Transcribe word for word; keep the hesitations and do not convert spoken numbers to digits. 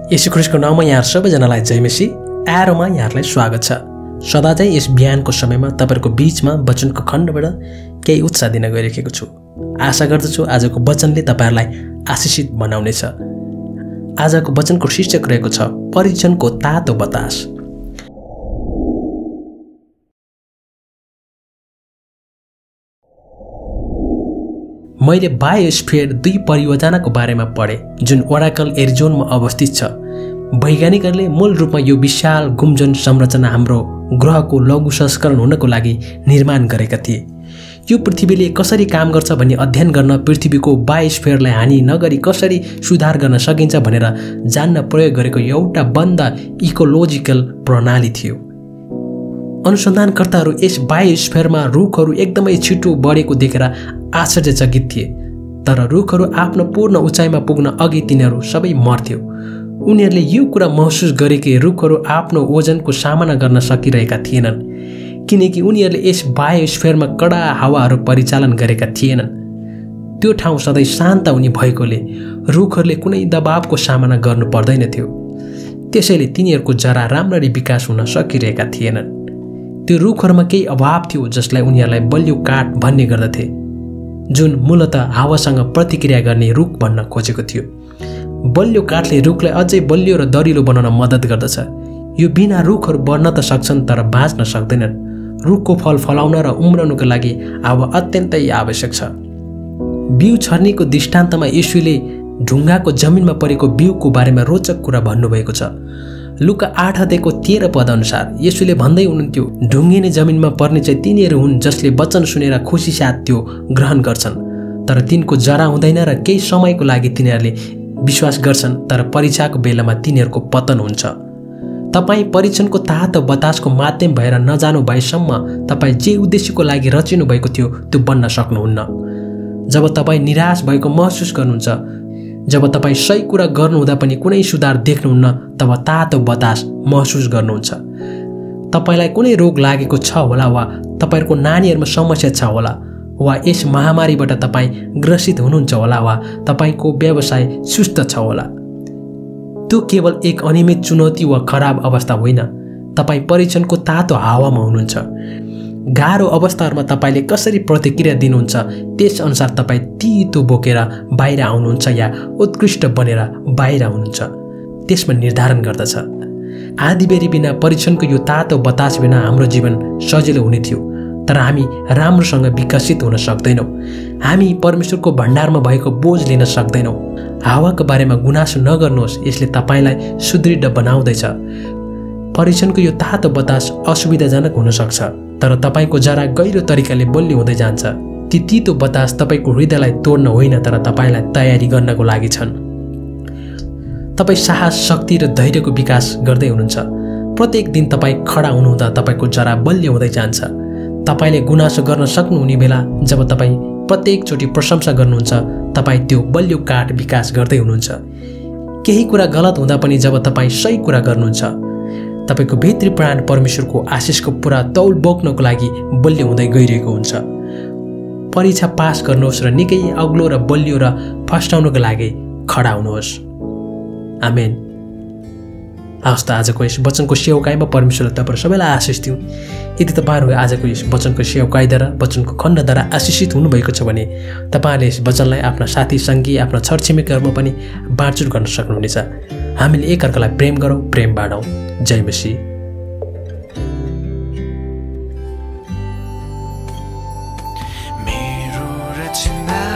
येशू ख्रीष्टको नाममा यहाँ सबैजनालाई जय मसीह। एरोमा यहाँहरूलाई स्वागत छ। सदा चाहिँ यस बिहानको समयमा तपाईहरुको बीचमा वचनको खण्डबाट केही उत्साह दिन गइरहेको छु। आशा गर्दछु आजको वचनले तपाईहरुलाई आशीषित बनाउनेछ। आजको वचनको शीर्षक रहेको छ परीक्षणको तातो बतास। मैले बायोस्फियर दुई परियोजनाको बारेमा पढे जुन ओराकल एरिजोनमा अवस्थित छ। वैज्ञानिकहरूले मूल रूपमा यो विशाल गुम्जन संरचना हाम्रो ग्रहको लघु संस्करण हुनको लागि निर्माण गरेका थिए। यो पृथ्वीले कसरी काम गर्छ भन्ने अध्ययन गर्न पृथ्वीको बायोस्फियरलाई हानि नगरी कसरी सुधार गर्न सकिन्छ भनेर जान्न प्रयोग गरेको एउटा बन्द इकोलोजिकल प्रणाली थियो। अनुसन्धानकर्ताहरू यस बायोस्फियरमा रुखहरू एकदमै छिटो बढेको देखेर आश्चर्यचकित थिए। तर रुखहरू आफ्नो पूर्ण उचाइमा पुग्न अघि तिनीहरू सबै मर्थ्यो। उनीहरूले यो कुरा महसुस गरे कि रुखहरू आफ्नो ओजनको सामना गर्न सकिरहेका थिएनन्, किनकि उनीहरूले यस बायोस्फियरमा कडा हावाहरू परिचालन गरेका थिएनन्। त्यो ठाउँ सधैँ शान्त हुने भएकोले रुखहरूले कुनै दबावको सामना गर्नु पर्दैन थियो। त्यसैले तिनीहरूको जरा राम्ररी विकास हुन सकिरहेका थिएनन्। त्यो रुखहरूमा केही अभाव थियो जसलाई उनीहरूलाई बलियो काठ भन्ने गर्दथे, जुन मूलतः हावासँग प्रतिक्रिया गर्ने रुख भन्न खोजेको थियो। बलियो काठले रुखलाई अझै बलियो र दरिलो बनाउन मद्दत गर्दछ। यो बिना रुखहरू बढ्न त सक्छन् तर बाँच्न सक्दैनन्। रुखको फल फलाउन र उम्रनुको लागि हावा अत्यन्तै आवश्यक छ। बिउ छर्नीको दृष्टान्तमा येशूले ढुङ्गाको जमिनमा परेको बिउको बारेमा रोचक कुरा भन्नुभएको छ। लुका आठ अध्यायको तेह्र पद अनुसार येशूले भन्दै हुनुहुन्थ्यो, ढुङ्गिने जमिनमा पर्ने चाहिँ तिनीहरू हुन् जसले वचन सुनेर खुसी साथ त्यो ग्रहण गर्छन्, तर तिनको जरा हुँदैन र केही समयको लागि तिनीहरूले विश्वास गर्छन्, तर परीक्षाको बेलामा तिनीहरूको पतन हुन्छ। तपाईँ परीक्षणको तातो बतासको माध्यम भएर नजानु भएसम्म तपाईँ जे उद्देश्यको लागि रचिनु भएको थियो त्यो बन्न सक्नुहुन्न। जब तपाईँ निराश भएको महसुस गर्नुहुन्छ, जब तपाईँ सही कुरा गर्नुहुँदा पनि कुनै सुधार देख्नुहुन्न, तब तातो बतास महसुस गर्नुहुन्छ। तपाईँलाई कुनै रोग लागेको छ होला, वा तपाईँहरूको नानीहरूमा समस्या छ होला, वा यस महामारीबाट तपाईँ ग्रसित हुनुहुन्छ होला, वा तपाईँको व्यवसाय सुस्त छ होला। त्यो केवल एक अनियमित चुनौती वा खराब अवस्था होइन। तपाईँ परीक्षणको तातो हावामा हुनुहुन्छ। गाह्रो अवस्थाहरूमा तपाईँले कसरी प्रतिक्रिया दिनुहुन्छ त्यसअनुसार तपाईँ तितो बोकेर बाहिर आउनुहुन्छ या उत्कृष्ट बनेर बाहिर हुनुहुन्छ, त्यसमा निर्धारण गर्दछ। आधीबेरी बिना परीक्षणको यो तातो बतास बिना हाम्रो जीवन सजिलो हुने थियो, तर हामी राम्रोसँग विकसित हुन सक्दैनौँ। हामी परमेश्वरको भण्डारमा भएको बोझ लिन सक्दैनौँ। हावाको बारेमा गुनासो नगर्नुहोस्, यसले तपाईँलाई सुदृढ बनाउँदैछ। परीक्षणको यो तातो बतास असुविधाजनक हुन सक्छ, तर तपाईँको जरा गहिरो तरिकाले बलियो हुँदै जान्छ। ती तितो बतास तपाईँको हृदयलाई तोड्न होइन, तर तपाईँलाई तयारी गर्नको लागि छन्। तपाईँ साहस, शक्ति र धैर्यको विकास गर्दै हुनुहुन्छ। प्रत्येक दिन तपाईँ खडा हुनुहुँदा तपाईँको जरा बलियो हुँदै जान्छ। तपाईँले गुनासो गर्न सक्नुहुने बेला जब तपाईँ प्रत्येकचोटि प्रशंसा गर्नुहुन्छ, तपाईँ त्यो बलियो काठ विकास गर्दै हुनुहुन्छ। केही कुरा गलत हुँदा पनि जब तपाईँ सही कुरा गर्नुहुन्छ, तपाईको भित्री प्राण परमेश्वरको आशिषको पुरा तौल बोक्नको लागि बलियो हुँदै गइरहेको हुन्छ। परीक्षा पास गर्नुहोस् र निकै अग्लो र बलियो र फस्टाउनको लागि खडा हुनुहोस्। आमेन। हवस् त आजको यस वचनको सेवकाईमा परमेश्वरले तपाईँहरू सबैलाई आशिष दिउँ। यदि तपाईँहरू आजको यस वचनको सेवकाईद्वारा, वचनको खण्डद्वारा आशिषित हुनुभएको छ भने तपाईँहरूले यस वचनलाई आफ्ना साथी सङ्गी, आफ्ना छरछिमेकीहरूमा पनि बाँडचुँड गर्न सक्नुहुनेछ। हामीले एकअर्कालाई प्रेम गरौँ, प्रेम बाँडौँ। जय मसीह। मेरो रचना